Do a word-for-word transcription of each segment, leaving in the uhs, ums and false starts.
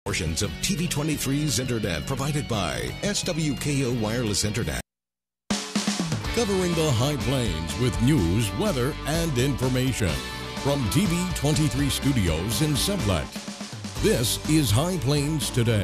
Portions of T V twenty-three's internet provided by S W K O Wireless Internet. Covering the High Plains with news, weather, and information. From T V twenty-three Studios in Sublette, this is High Plains Today.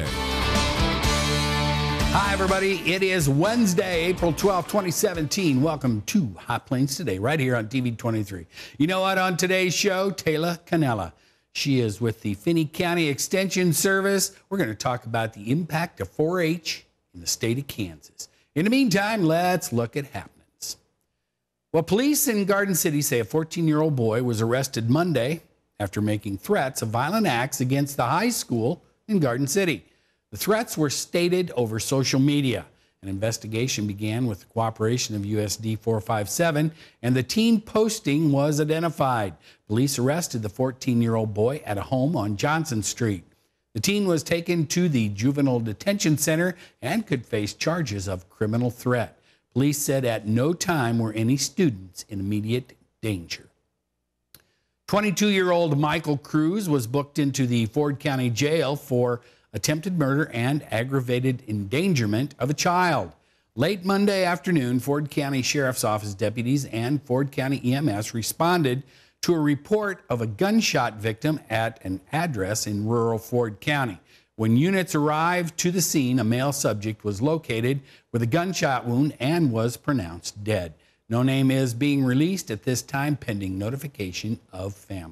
Hi, everybody. It is Wednesday, April twelfth, twenty seventeen. Welcome to High Plains Today, right here on T V twenty-three. You know what? On today's show, Tayla Cannella. She is with the Finney County Extension Service. We're going to talk about the impact of four H in the state of Kansas. In the meantime, let's look at happenings. Well, police in Garden City say a fourteen-year-old boy was arrested Monday after making threats of violent acts against the high school in Garden City. The threats were stated over social media. An investigation began with the cooperation of U S D four five seven, and the teen posting was identified. Police arrested the fourteen-year-old boy at a home on Johnson Street. The teen was taken to the Juvenile Detention Center and could face charges of criminal threat. Police said at no time were any students in immediate danger. twenty-two-year-old Michael Cruz was booked into the Ford County Jail for attempted murder and aggravated endangerment of a child. Late Monday afternoon, Ford County Sheriff's Office deputies and Ford County E M S responded to a report of a gunshot victim at an address in rural Ford County. When units arrived to the scene, a male subject was located with a gunshot wound and was pronounced dead. No name is being released at this time, pending notification of family.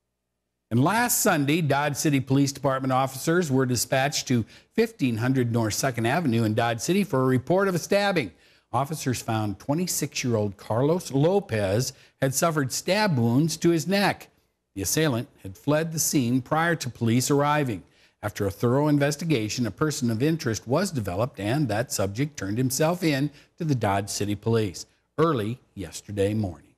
And last Sunday, Dodge City Police Department officers were dispatched to fifteen hundred North second Avenue in Dodge City for a report of a stabbing. Officers found twenty-six-year-old Carlos Lopez had suffered stab wounds to his neck. The assailant had fled the scene prior to police arriving. After a thorough investigation, a person of interest was developed, and that subject turned himself in to the Dodge City Police early yesterday morning.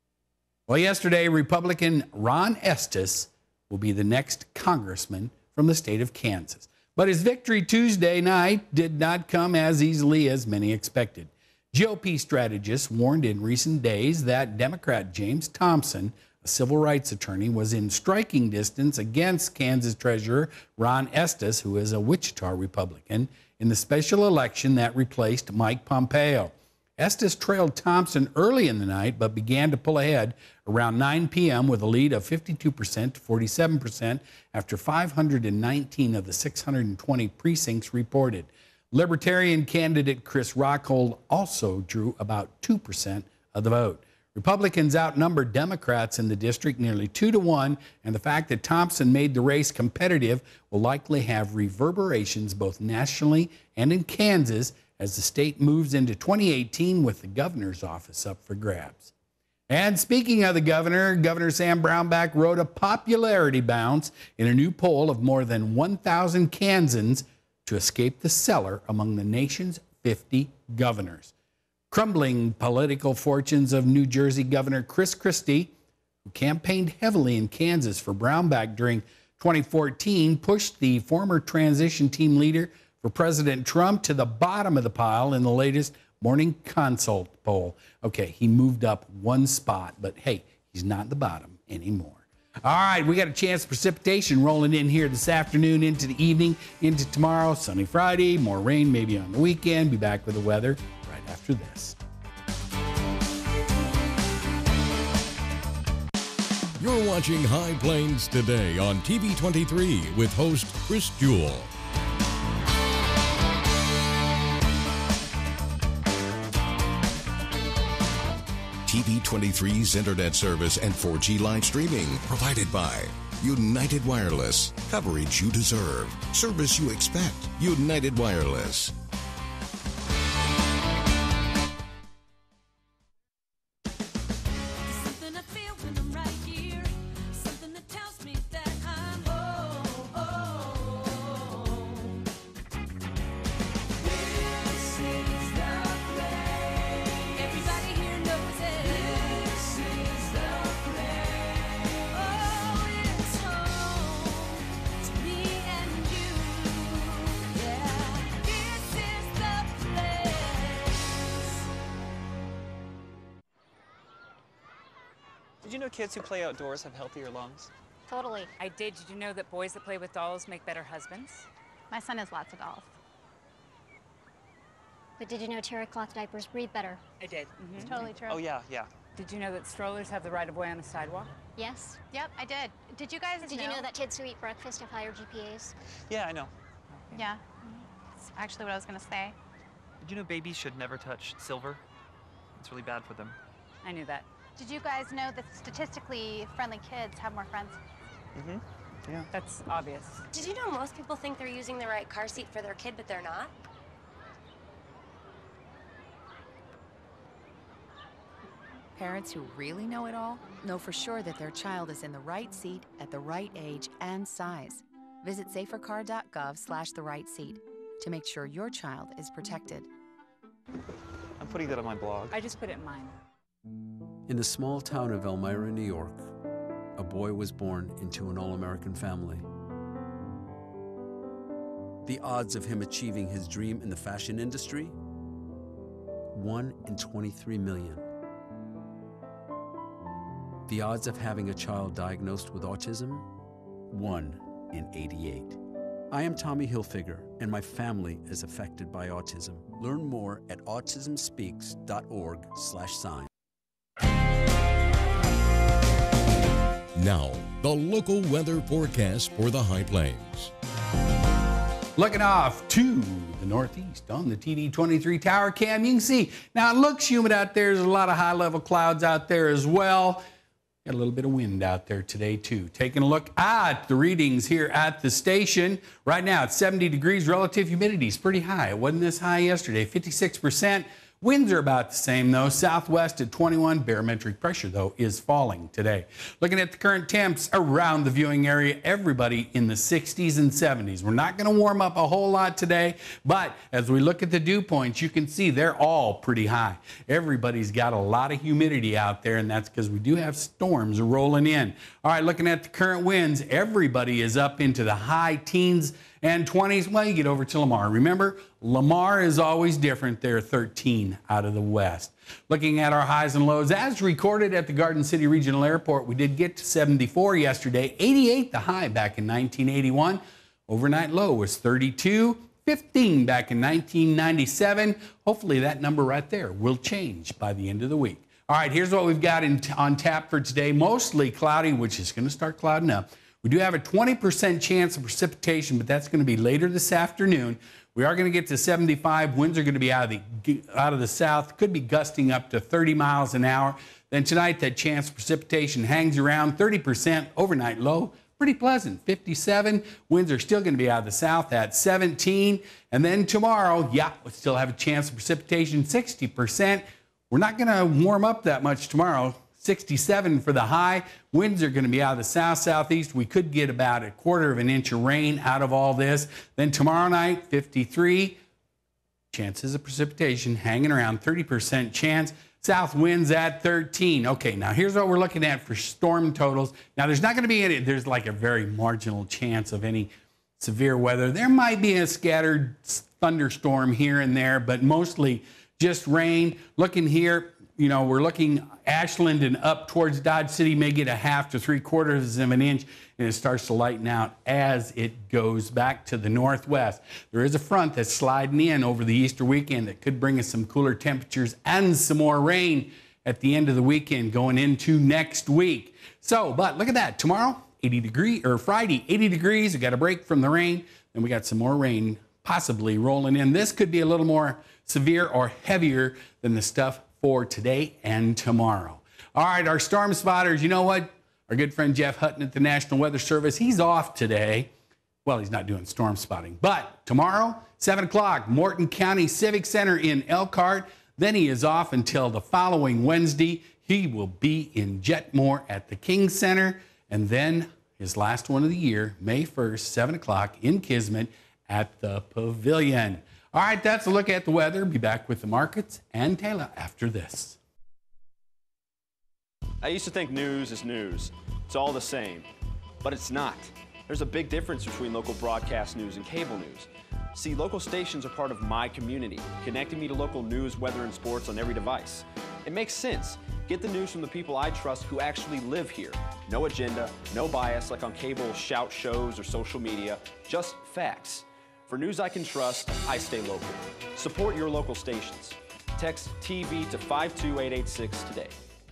Well, yesterday, Republican Ron Estes will be the next congressman from the state of Kansas. But his victory Tuesday night did not come as easily as many expected. G O P strategists warned in recent days that Democrat James Thompson, a civil rights attorney, was in striking distance against Kansas Treasurer Ron Estes, who is a Wichita Republican, in the special election that replaced Mike Pompeo. Estes trailed Thompson early in the night, but began to pull ahead around nine p.m. with a lead of fifty-two percent to forty-seven percent after five hundred nineteen of the six hundred twenty precincts reported. Libertarian candidate Chris Rockhold also drew about two percent of the vote. Republicans outnumbered Democrats in the district nearly two to one, and the fact that Thompson made the race competitive will likely have reverberations both nationally and in Kansas as the state moves into twenty eighteen with the governor's office up for grabs. And speaking of the governor, Governor Sam Brownback rode a popularity bounce in a new poll of more than one thousand Kansans to escape the cellar among the nation's fifty governors. Crumbling political fortunes of New Jersey Governor Chris Christie, who campaigned heavily in Kansas for Brownback during twenty fourteen, pushed the former transition team leader for President Trump to the bottom of the pile in the latest Morning Consult poll. Okay, he moved up one spot, but hey, he's not the bottom anymore. All right, we got a chance of precipitation rolling in here this afternoon into the evening, into tomorrow, sunny Friday, more rain maybe on the weekend. Be back with the weather right after this. You're watching High Plains Today on T V twenty-three with host Chris Jewell. T V twenty-three's internet service and four G live streaming provided by United Wireless. Coverage you deserve. Service you expect. United Wireless. Did you know kids who play outdoors have healthier lungs? Totally. I did. Did you know that boys that play with dolls make better husbands? My son has lots of dolls. But did you know terry cloth diapers breathe better? I did. Mm-hmm. It's totally true. Oh, yeah, yeah. Did you know that strollers have the right of way on the sidewalk? Yes. Yep, I did. Did you guys Did know? you know that kids who eat breakfast have higher G P As? Yeah, I know. Yeah. That's actually what I was going to say. Did you know babies should never touch silver? It's really bad for them. I knew that. Did you guys know that statistically friendly kids have more friends? Mm-hmm. Yeah. That's obvious. Did you know most people think they're using the right car seat for their kid, but they're not? Parents who really know it all know for sure that their child is in the right seat at the right age and size. Visit safercar dot gov slash the right seat to make sure your child is protected. I'm putting that on my blog. I just put it in mine. In the small town of Elmira, New York, a boy was born into an all-American family. The odds of him achieving his dream in the fashion industry? one in twenty-three million. The odds of having a child diagnosed with autism? one in eighty-eight. I am Tommy Hilfiger, and my family is affected by autism. Learn more at autism speaks dot org slash sign. Now, the local weather forecast for the High Plains. Looking off to the northeast on the T D twenty-three tower cam, you can see now it looks humid out there. There's a lot of high level clouds out there as well. Got a little bit of wind out there today too. Taking a look at the readings here at the station. Right now it's seventy degrees. Relative humidity is pretty high. It wasn't this high yesterday, fifty-six percent. Winds are about the same though. Southwest at twenty-one. Barometric pressure though is falling today. Looking at the current temps around the viewing area, everybody in the sixties and seventies. We're not going to warm up a whole lot today, but as we look at the dew points, you can see they're all pretty high. Everybody's got a lot of humidity out there, and that's because we do have storms rolling in. All right, looking at the current winds, everybody is up into the high teens and twenties. Well, you get over to Lamar. Remember, Lamar is always different. They're thirteen out of the west. Looking at our highs and lows, as recorded at the Garden City Regional Airport, we did get to seventy-four yesterday, eighty-eight the high back in nineteen eighty-one. Overnight low was thirty-two, fifteen back in nineteen ninety-seven. Hopefully that number right there will change by the end of the week. All right, here's what we've got in, on tap for today. Mostly cloudy, which is going to start clouding up. We do have a twenty percent chance of precipitation, but that's going to be later this afternoon. We are going to get to seventy-five. Winds are going to be out of the out of the south. Could be gusting up to thirty miles an hour. Then tonight, that chance of precipitation hangs around thirty percent. Overnight low, pretty pleasant, fifty-seven. Winds are still going to be out of the south at seventeen. And then tomorrow, yeah, we'll still have a chance of precipitation, sixty percent. We're not going to warm up that much tomorrow. sixty-seven for the high. Winds are going to be out of the south-southeast. We could get about a quarter of an inch of rain out of all this. Then tomorrow night, fifty-three. Chances of precipitation hanging around thirty percent chance. South winds at thirteen. Okay, now here's what we're looking at for storm totals. Now there's not going to be any, there's like a very marginal chance of any severe weather. There might be a scattered thunderstorm here and there, but mostly just rain. Looking here, you know, we're looking Ashland and up towards Dodge City, may get a half to three quarters of an inch, and it starts to lighten out as it goes back to the northwest. There is a front that's sliding in over the Easter weekend that could bring us some cooler temperatures and some more rain at the end of the weekend going into next week. So, but look at that. Tomorrow, eighty degrees, or Friday, eighty degrees. We got a break from the rain. Then we got some more rain possibly rolling in. This could be a little more severe or heavier than the stuff for today and tomorrow. All right, our storm spotters, you know what? Our good friend Jeff Hutton at the National Weather Service, he's off today. Well, he's not doing storm spotting, but tomorrow, seven o'clock, Morton County Civic Center in Elkhart. Then he is off until the following Wednesday. He will be in Jetmore at the King Center. And then his last one of the year, May first, seven o'clock in Kismet at the Pavilion. All right, that's a look at the weather. Be back with the markets and Tayla after this. I used to think news is news. It's all the same, but it's not. There's a big difference between local broadcast news and cable news. See, local stations are part of my community, connecting me to local news, weather, and sports on every device. It makes sense. Get the news from the people I trust who actually live here. No agenda, no bias like on cable shout shows or social media, just facts. For news I can trust, I stay local. Support your local stations. Text T V to five two eight eight six today.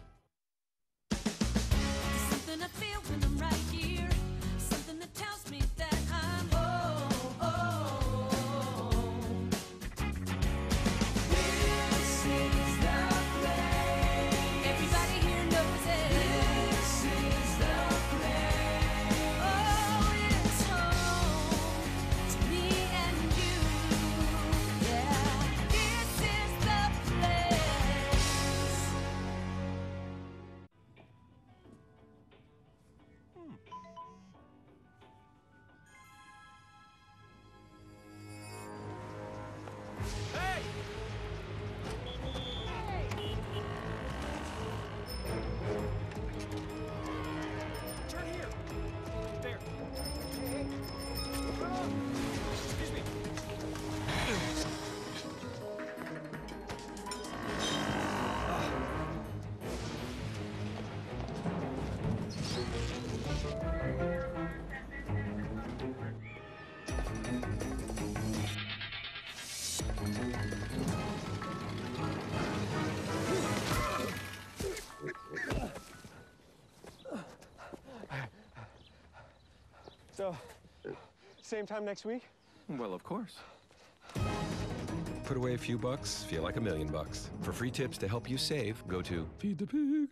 So, same time next week? Well, of course. Put away a few bucks, feel like a million bucks. For free tips to help you save, go to Feed the Pig.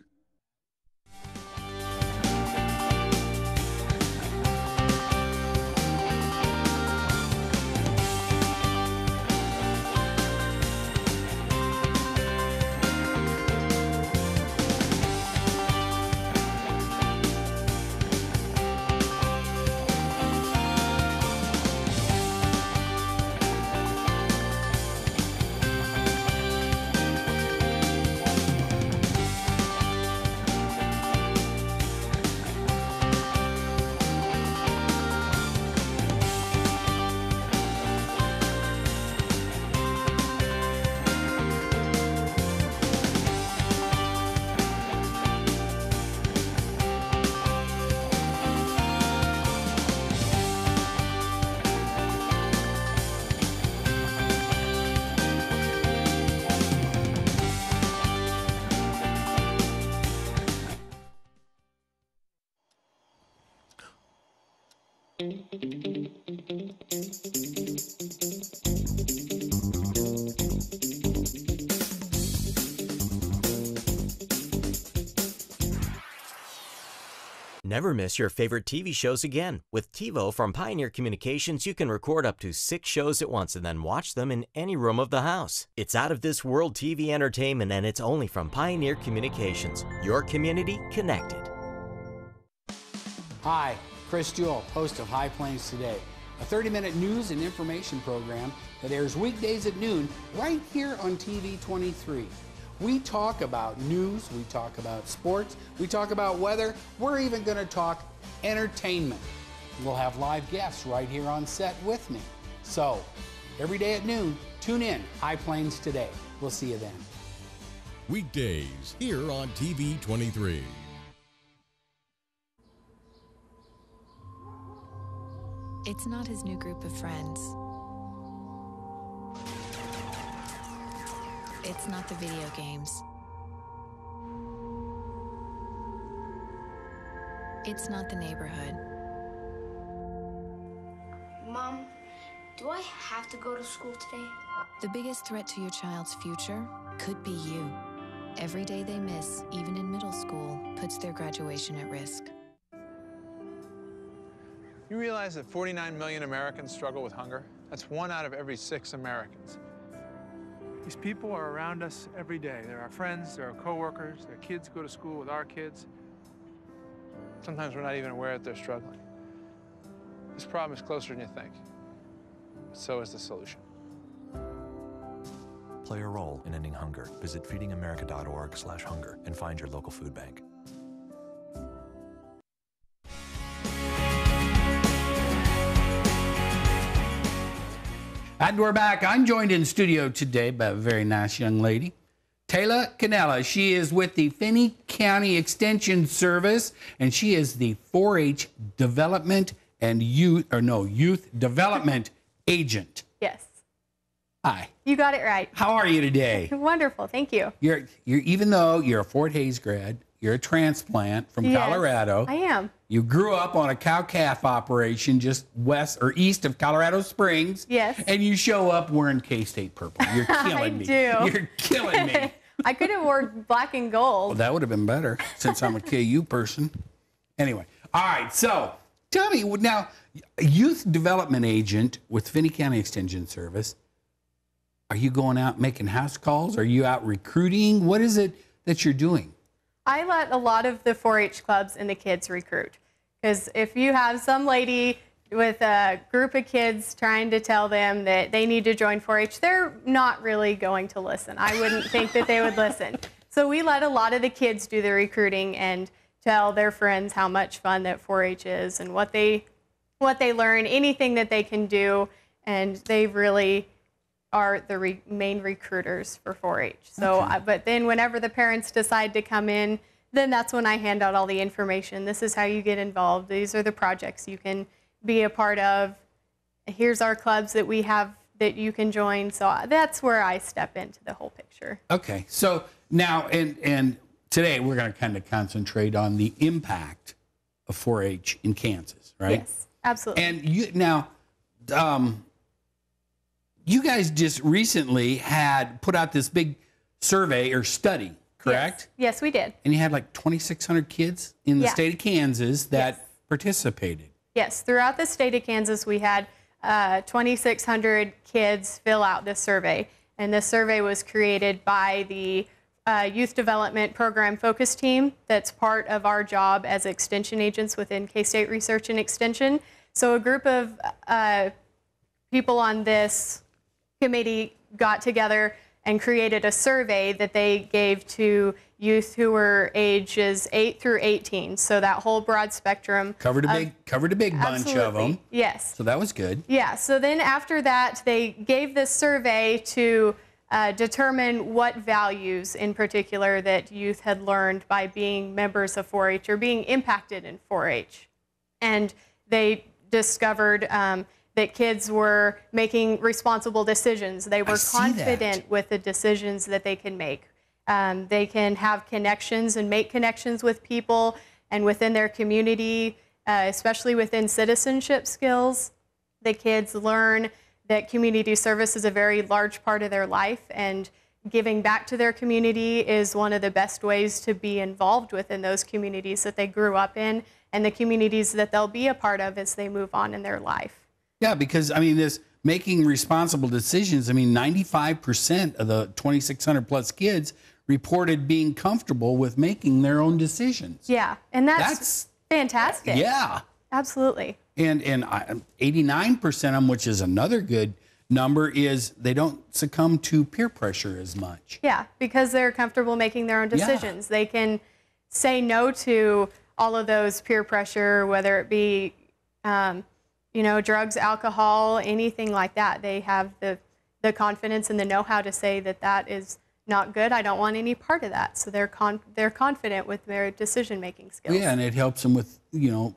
Never miss your favorite T V shows again. With TiVo from Pioneer Communications, you can record up to six shows at once and then watch them in any room of the house. It's out-of-this-world T V entertainment, and it's only from Pioneer Communications. Your community connected. Hi, Chris Jewell, host of High Plains Today, a thirty-minute news and information program that airs weekdays at noon right here on T V twenty-three. We talk about news, we talk about sports, we talk about weather, we're even going to talk entertainment. We'll have live guests right here on set with me. So, every day at noon, tune in, High Plains Today. We'll see you then. Weekdays here on T V twenty-three. It's not his new group of friends. It's not the video games. It's not the neighborhood. Mom, do I have to go to school today? The biggest threat to your child's future could be you. Every day they miss, even in middle school, puts their graduation at risk. You realize that forty-nine million Americans struggle with hunger? That's one out of every six Americans. These people are around us every day. They're our friends, they're our coworkers, their kids go to school with our kids. Sometimes we're not even aware that they're struggling. This problem is closer than you think. So is the solution. Play a role in ending hunger. Visit feeding america dot org slash hunger and find your local food bank. And we're back. I'm joined in studio today by a very nice young lady, Tayla Cannella. She is with the Finney County Extension Service, and she is the four H Development and Youth, or no, Youth Development Agent. Yes. Hi. You got it right. How are you today? Wonderful. Thank you. You're, you're, even though you're a Fort Hays grad, you're a transplant from Yes, Colorado. I am. You grew up on a cow-calf operation just west or east of Colorado Springs. Yes. And you show up wearing K-State purple. You're killing I me. do. You're killing me. I could have worn black and gold. Well, that would have been better since I'm a K U person. Anyway, all right. So tell me now, youth development agent with Finney County Extension Service. Are you going out making house calls? Are you out recruiting? What is it that you're doing? I let a lot of the four H clubs and the kids recruit. Because if you have some lady with a group of kids trying to tell them that they need to join four H, they're not really going to listen. I wouldn't think that they would listen. So we let a lot of the kids do the recruiting and tell their friends how much fun that four H is and what they, what they learn, anything that they can do, and they really are the re main recruiters for four H. So, Okay. uh, but then whenever the parents decide to come in, then that's when I hand out all the information. This is how you get involved. These are the projects you can be a part of. Here's our clubs that we have that you can join. So that's where I step into the whole picture. Okay. So now, and, and today we're going to kind of concentrate on the impact of four H in Kansas, right? Yes, absolutely. And you now, um, you guys just recently had put out this big survey or study, correct? Yes, yes we did. And you had like twenty-six hundred kids in the Yeah. state of Kansas that Yes. participated. Yes, throughout the state of Kansas, we had uh, twenty-six hundred kids fill out this survey. And this survey was created by the uh, Youth Development Program Focus Team that's part of our job as extension agents within K-State Research and Extension. So a group of uh, people on this committee got together and created a survey that they gave to youth who were ages eight through eighteen. So that whole broad spectrum. Covered a of- big covered a big bunch of Absolutely. them. Yes. So that was good. Yeah, so then after that, they gave this survey to uh, determine what values in particular that youth had learned by being members of four H or being impacted in four H. And they discovered um, that kids were making responsible decisions. They were see confident with the decisions that they can make. Um, they can have connections and make connections with people and within their community, uh, especially within citizenship skills. The kids learn that community service is a very large part of their life, and giving back to their community is one of the best ways to be involved within those communities that they grew up in and the communities that they'll be a part of as they move on in their life. Yeah, because I mean, this making responsible decisions. I mean, ninety-five percent of the twenty-six hundred plus kids reported being comfortable with making their own decisions. Yeah, and that's, That's- fantastic. Yeah. Absolutely. And and I- eighty-nine percent of them, which is another good number, is they don't succumb to peer pressure as much. Yeah, because they're comfortable making their own Yeah. decisions. They can say no to all of those peer pressure, whether it be, um, you know, drugs, alcohol, anything like that. They have the, the confidence and the know-how to say that that is not good. I don't want any part of that. So they're con they're confident with their decision-making skills. Yeah, and it helps them with, you know,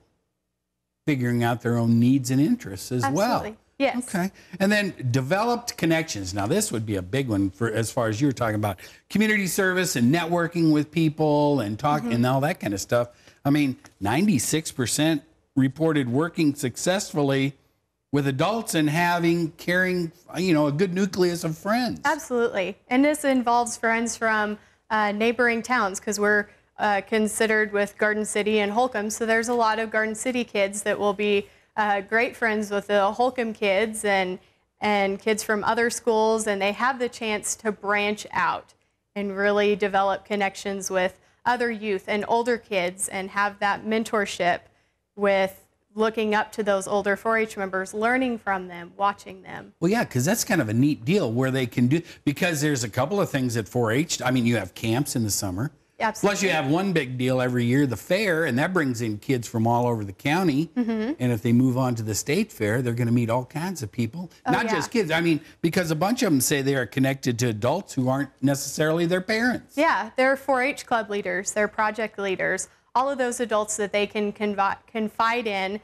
figuring out their own needs and interests as well. Absolutely. Yes. Okay. And then developed connections. Now, this would be a big one for as far as you were talking about community service and networking with people and talk Mhm. and all that kind of stuff. I mean, ninety-six percent reported working successfully with adults and having, caring, you know, a good nucleus of friends. Absolutely. And this involves friends from uh, neighboring towns because we're uh, considered with Garden City and Holcomb. So there's a lot of Garden City kids that will be uh, great friends with the Holcomb kids and, and kids from other schools. And they have the chance to branch out and really develop connections with other youth and older kids and have that mentorship with looking up to those older four H members, learning from them, watching them. Well, yeah, because that's kind of a neat deal where they can do, because there's a couple of things at four H. I mean, you have camps in the summer. Absolutely. Plus, you have one big deal every year, the fair, and that brings in kids from all over the county. Mm-hmm. And if they move on to the state fair, they're going to meet all kinds of people, Oh, not yeah. just kids. I mean, because a bunch of them say they are connected to adults who aren't necessarily their parents. Yeah, they're four H club leaders, they're project leaders, all of those adults that they can convi- confide in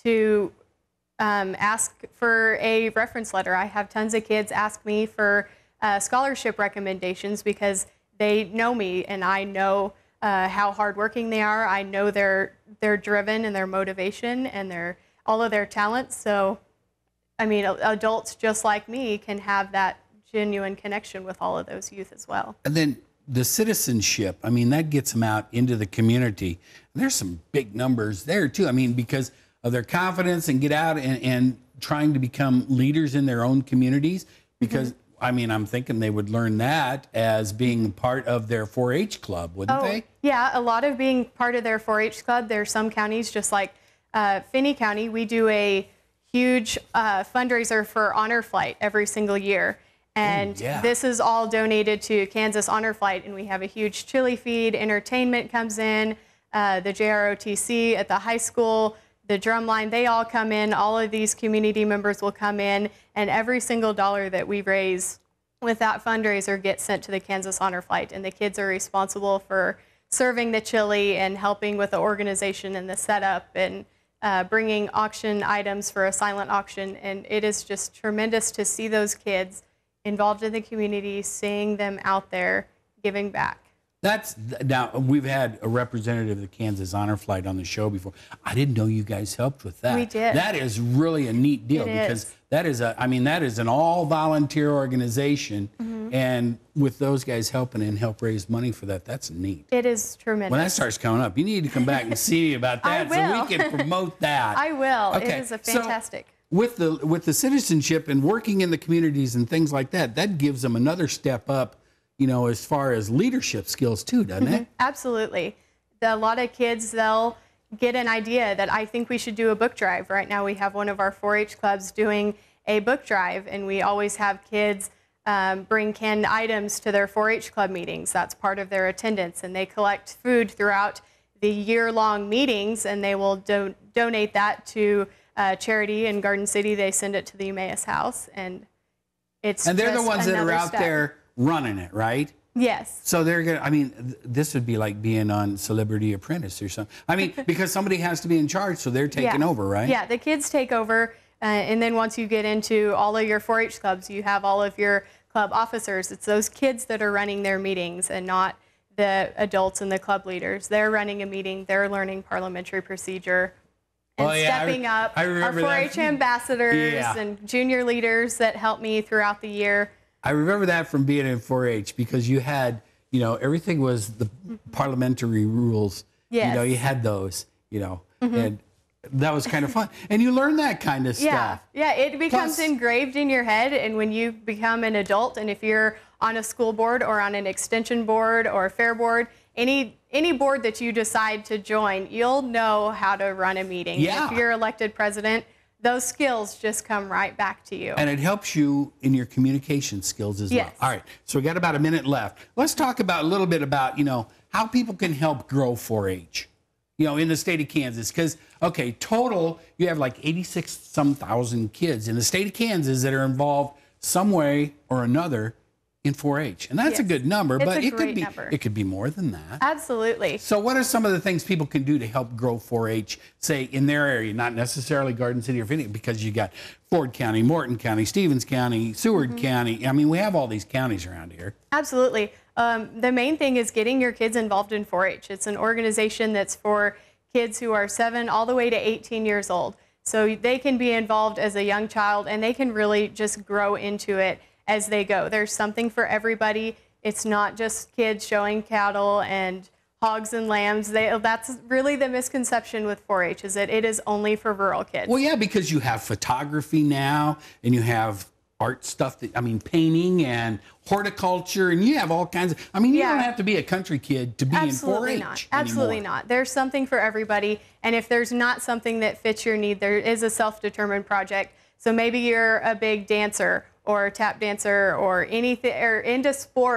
to um, ask for a reference letter. I have tons of kids ask me for uh, scholarship recommendations because they know me and I know uh, how hardworking they are. I know they're they're driven and their motivation and their all of their talents. So, I mean, adults just like me can have that genuine connection with all of those youth as well. And then the citizenship, I mean, that gets them out into the community. And there's some big numbers there too. I mean, because of their confidence and get out and, and trying to become leaders in their own communities. Because, mm-hmm. I mean, I'm thinking they would learn that as being part of their four H club, wouldn't oh, they? Yeah, a lot of being part of their four H club. There's some counties, just like uh, Finney County, we do a huge uh, fundraiser for Honor Flight every single year. And Ooh, yeah. this is all donated to Kansas Honor Flight, and we have a huge chili feed. Entertainment comes in, uh, the J R O T C at the high school, the drumline, they all come in. All of these community members will come in, and every single dollar that we raise with that fundraiser gets sent to the Kansas Honor Flight, and the kids are responsible for serving the chili and helping with the organization and the setup and uh, bringing auction items for a silent auction. And it is just tremendous to see those kids involved in the community, seeing them out there giving back. That's now we've had a representative of the Kansas Honor Flight on the show before. I didn't know you guys helped with that. We did. That is really a neat deal It because is. that is a I mean that is an all volunteer organization, Mhm. and with those guys helping and help raise money for that, that's neat. It is tremendous. When that starts coming up, you need to come back and see me about I that so will. we can promote that. I will. Okay, It is a so- fantastic. With the with the citizenship and working in the communities and things like that, that gives them another step up, you know, as far as leadership skills too, doesn't it? Absolutely. The, a lot of kids, they'll get an idea that I think we should do a book drive. Right now we have one of our four H clubs doing a book drive, and we always have kids um, bring canned items to their four H club meetings. That's part of their attendance, and they collect food throughout the year-long meetings, and they will do donate that to uh, charity in Garden City. They send it to the Emmaus House, and it's And they're the just ones that are another out step. there running it, right? Yes. So they're gonna. I mean, th- this would be like being on Celebrity Apprentice or something. I mean, because somebody has to be in charge, so they're taking Yeah. over, right? Yeah, the kids take over, uh, and then once you get into all of your four H clubs, you have all of your club officers. It's those kids that are running their meetings and not the adults and the club leaders. They're running a meeting, they're learning parliamentary procedure and Oh, yeah, I stepping re- up. I Our remember four that. H ambassadors Yeah. and junior leaders that help me throughout the year. I remember that from being in four H because you had, you know, everything was the parliamentary rules. You know, Yes. you had those, you know, Mhm. and that was kind of fun. And you learn that kind of Yeah, stuff. yeah, it becomes Plus- engraved in your head, and when you become an adult, and if you're on a school board or on an extension board or a fair board, any any board that you decide to join, you'll know how to run a meeting. Yeah. If you're elected president, those skills just come right back to you. And it helps you in your communication skills as Yes. well. All right, so we got about a minute left. Let's talk about a little bit about, you know, how people can help grow four H, you know, in the state of Kansas. Because, okay, total, you have like eighty-six some thousand kids in the state of Kansas that are involved some way or another in four H. And that's a Yes. good number, It's but a it could great be number. it could be more than that. Absolutely. So what are some of the things people can do to help grow four H, say, in their area, not necessarily Garden City or Finney, because you got Ford County, Morton County, Stevens County, Seward Mhm. County. I mean, we have all these counties around here. Absolutely. Um, the main thing is getting your kids involved in four H. It's an organization that's for kids who are seven all the way to eighteen years old. So they can be involved as a young child, and they can really just grow into it as they go. There's something for everybody. It's not just kids showing cattle and hogs and lambs. They, that's really the misconception with four H, is that it is only for rural kids. Well, yeah, because you have photography now, and you have art stuff, that I mean, painting and horticulture, and you have all kinds of, I mean, you Yeah. don't have to be a country kid to be Absolutely in not. four H Absolutely anymore. not. There's something for everybody. And if there's not something that fits your need, there is a self-determined project. So maybe you're a big dancer or a tap dancer or anything, or into sports.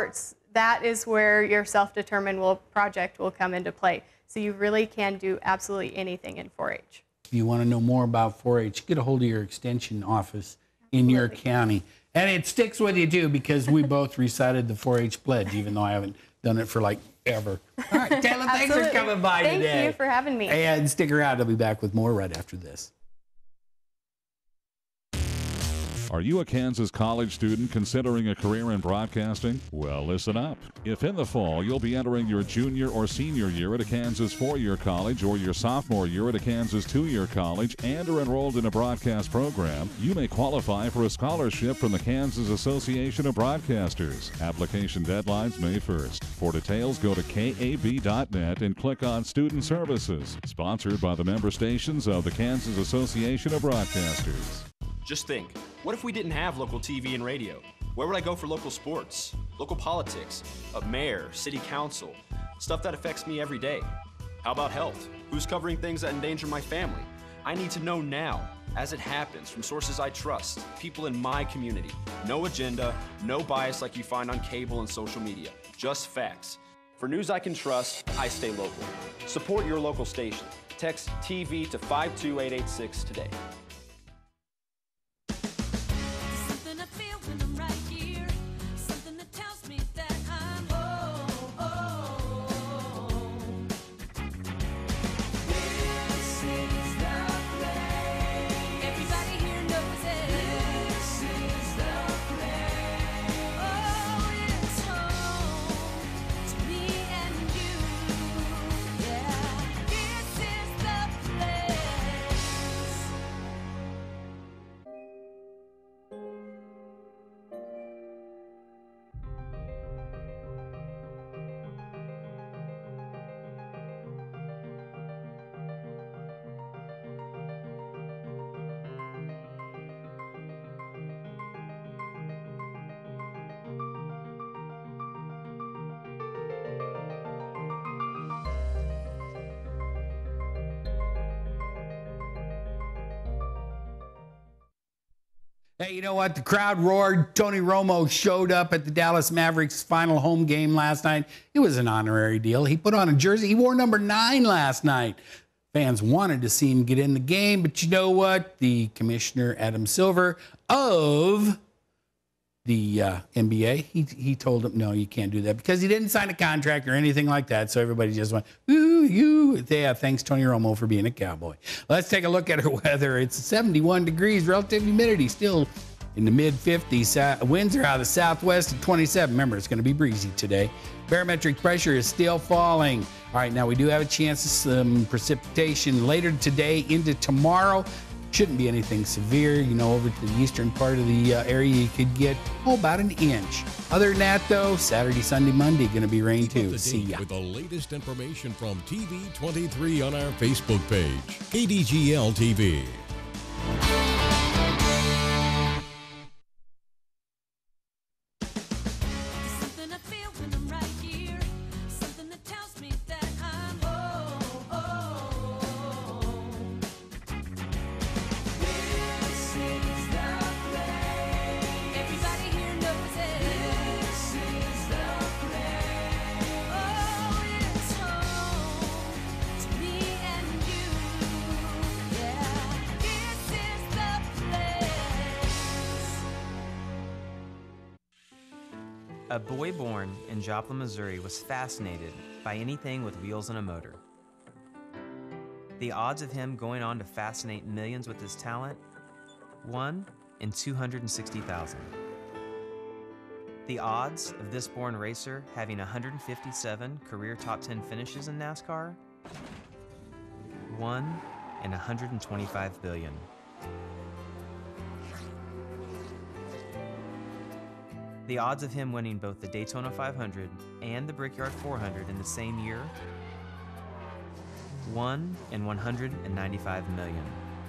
that is where your self-determined will project will come into play. So you really can do absolutely anything in four H. If you want to know more about four H, get a hold of your extension office in your county. And it sticks with you, too, because we both recited the four H pledge, even though I haven't done it for, like, ever. All right, Tayla, thanks for coming by Thank today. Thank you for having me. And stick around. I'll be back with more right after this. Are you a Kansas college student considering a career in broadcasting? Well, listen up. If in the fall you'll be entering your junior or senior year at a Kansas four-year college or your sophomore year at a Kansas two-year college and are enrolled in a broadcast program, you may qualify for a scholarship from the Kansas Association of Broadcasters. Application deadlines May first. For details, go to K A B dot net and click on Student Services. Sponsored by the member stations of the Kansas Association of Broadcasters. Just think, what if we didn't have local T V and radio? Where would I go for local sports, local politics, a mayor, city council, stuff that affects me every day? How about health? Who's covering things that endanger my family? I need to know now, as it happens, from sources I trust, people in my community. No agenda, no bias like you find on cable and social media, just facts. For news I can trust, I stay local. Support your local station. Text T V to five two eight eight six today. Hey, you know what? The crowd roared. Tony Romo showed up at the Dallas Mavericks' final home game last night. It was an honorary deal. He put on a jersey. He wore number nine last night. Fans wanted to see him get in the game, but you know what? The commissioner, Adam Silver, of the uh, N B A, he, he told him, no, you can't do that because he didn't sign a contract or anything like that. So everybody just went, ooh, you. Yeah, thanks, Tony Romo, for being a Cowboy. Let's take a look at our weather. It's seventy-one degrees, relative humidity still in the mid fifties. Uh, winds are out of the southwest at twenty-seven. Remember, it's going to be breezy today. Barometric pressure is still falling. All right, now we do have a chance of some precipitation later today into tomorrow. Shouldn't be anything severe. You know, over to the eastern part of the uh, area, you could get, oh, about an inch. Other than that, though, Saturday, Sunday, Monday, going to be rain, too. See ya. With the latest information from T V twenty-three on our Facebook page, K D G L T V. A boy born in Joplin, Missouri was fascinated by anything with wheels and a motor. The odds of him going on to fascinate millions with his talent? one in two hundred sixty thousand. The odds of this born racer having one hundred fifty-seven career top ten finishes in NASCAR? one in one hundred twenty-five billion. The odds of him winning both the Daytona five hundred and the Brickyard four hundred in the same year? one in one hundred ninety-five million.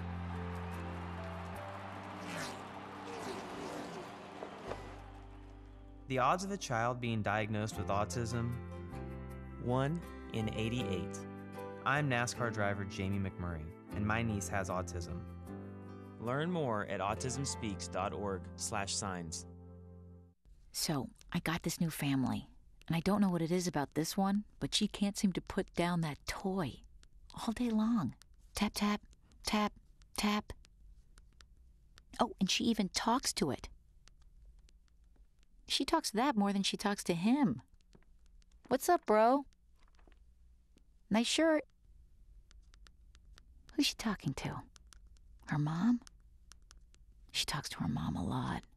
The odds of a child being diagnosed with autism? one in eighty-eight. I'm NASCAR driver Jamie McMurray, and my niece has autism. Learn more at autism speaks dot org slash signs. So, I got this new family. And I don't know what it is about this one, but she can't seem to put down that toy all day long. Tap, tap, tap, tap. Oh, and she even talks to it. She talks to that more than she talks to him. What's up, bro? Nice shirt. Who's she talking to? Her mom? She talks to her mom a lot.